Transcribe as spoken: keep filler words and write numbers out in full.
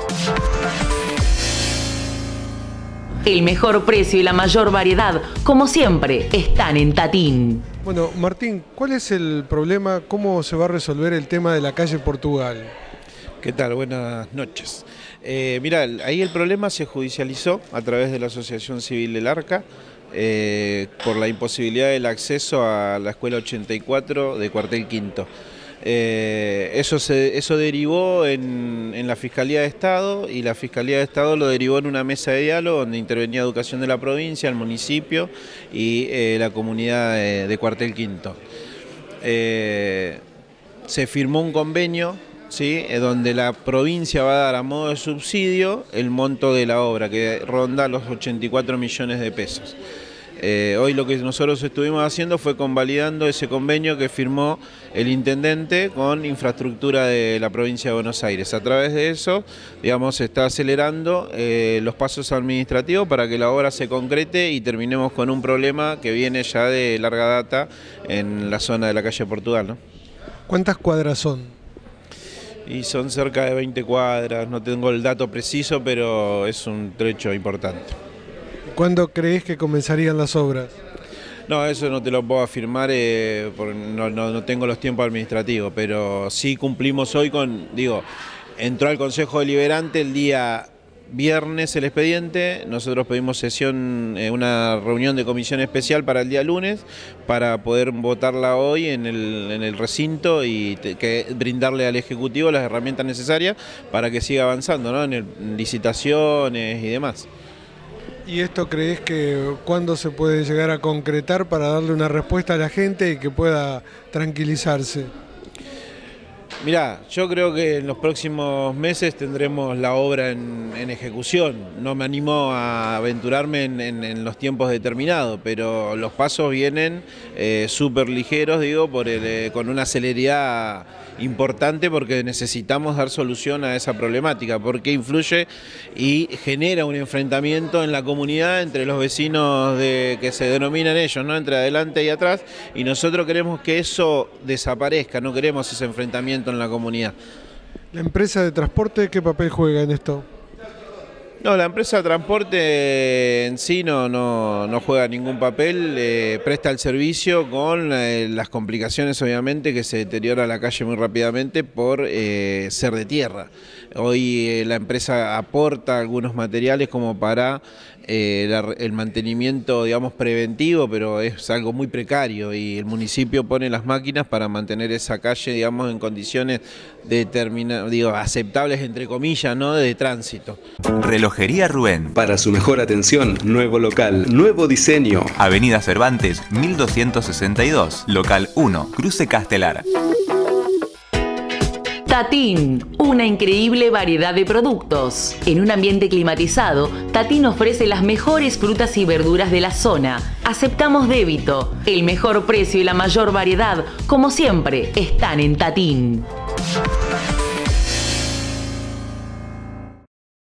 El mejor precio y la mayor variedad, como siempre, están en Tatín. Bueno, Martín, ¿cuál es el problema? ¿Cómo se va a resolver el tema de la calle Portugal? ¿Qué tal? Buenas noches. Eh, mira, ahí el problema se judicializó a través de la Asociación Civil del Arca eh, por la imposibilidad del acceso a la Escuela ochenta y cuatro de Cuartel Quinto. Eh, eso, se, eso derivó en, en la Fiscalía de Estado, y la Fiscalía de Estado lo derivó en una mesa de diálogo donde intervenía Educación de la provincia, el municipio y eh, la comunidad de, de Cuartel Quinto. Eh, se firmó un convenio, ¿sí?, donde la provincia va a dar a modo de subsidio el monto de la obra, que ronda los ochenta y cuatro millones de pesos. Eh, hoy lo que nosotros estuvimos haciendo fue convalidando ese convenio que firmó el intendente con Infraestructura de la provincia de Buenos Aires. A través de eso, digamos, se está acelerando eh, los pasos administrativos para que la obra se concrete y terminemos con un problema que viene ya de larga data en la zona de la calle Portugal, ¿no? ¿Cuántas cuadras son? Y son cerca de veinte cuadras, no tengo el dato preciso, pero es un trecho importante. ¿Cuándo crees que comenzarían las obras? No, eso no te lo puedo afirmar, eh, porque no, no, no tengo los tiempos administrativos, pero sí cumplimos hoy con, digo, entró al Consejo Deliberante el día viernes el expediente, nosotros pedimos sesión, eh, una reunión de comisión especial para el día lunes, para poder votarla hoy en el, en el recinto y te, que brindarle al Ejecutivo las herramientas necesarias para que siga avanzando, ¿no?, en, el, en licitaciones y demás. ¿Y esto crees que cuándo se puede llegar a concretar para darle una respuesta a la gente y que pueda tranquilizarse? Mirá, yo creo que en los próximos meses tendremos la obra en, en ejecución. No me animo a aventurarme en, en, en los tiempos determinados, pero los pasos vienen eh, súper ligeros, digo, por el, eh, con una celeridad importante, porque necesitamos dar solución a esa problemática, porque influye y genera un enfrentamiento en la comunidad entre los vecinos de, que se denominan ellos, ¿no?, entre adelante y atrás, y nosotros queremos que eso desaparezca, no queremos ese enfrentamiento en la comunidad. ¿La empresa de transporte qué papel juega en esto? No, la empresa de transporte en sí no, no, no juega ningún papel, eh, presta el servicio con eh, las complicaciones, obviamente, que se deteriora la calle muy rápidamente por eh, ser de tierra. Hoy eh, la empresa aporta algunos materiales como para eh, la, el mantenimiento, digamos, preventivo, pero es algo muy precario, y el municipio pone las máquinas para mantener esa calle, digamos, en condiciones determinadas, digo, aceptables, entre comillas, ¿no?, de tránsito. Relojería Rubén. Para su mejor atención, nuevo local, nuevo diseño. Avenida Cervantes, mil doscientos sesenta y dos, local uno, Cruce Castelar. Tatín, una increíble variedad de productos. En un ambiente climatizado, Tatín ofrece las mejores frutas y verduras de la zona. Aceptamos débito. El mejor precio y la mayor variedad, como siempre, están en Tatín.